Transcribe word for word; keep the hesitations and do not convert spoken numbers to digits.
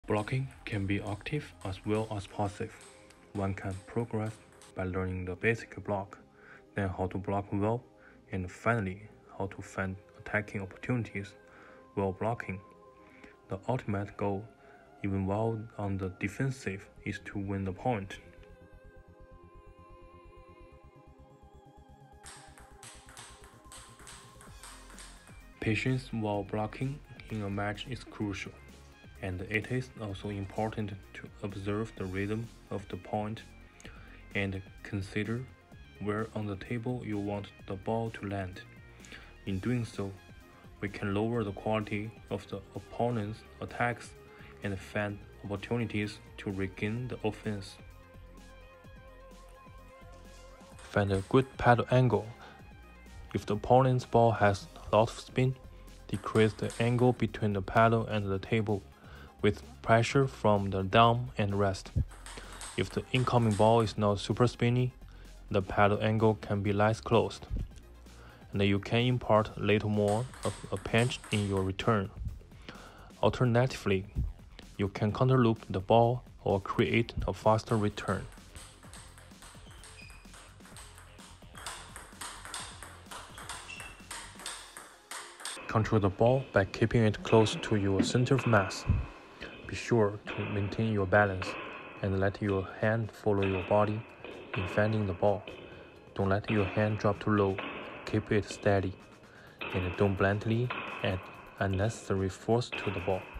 Blocking can be active as well as passive. One can progress by learning the basic block, then how to block well, and finally how to find attacking opportunities while blocking. The ultimate goal, even while on the defensive, is to win the point. Patience while blocking in a match is crucial, and it is also important to observe the rhythm of the point and consider where on the table you want the ball to land. In doing so, we can lower the quality of the opponent's attacks and find opportunities to regain the offense. Find a good paddle angle. If the opponent's ball has a lot of spin, decrease the angle between the paddle and the table with pressure from the down and rest. If the incoming ball is not super spinny, the paddle angle can be less closed, and you can impart a little more of a pinch in your return. Alternatively, you can counterloop the ball or create a faster return. Control the ball by keeping it close to your center of mass. Be sure to maintain your balance and let your hand follow your body in finding the ball. Don't let your hand drop too low. Keep it steady, and don't blindly add unnecessary force to the ball.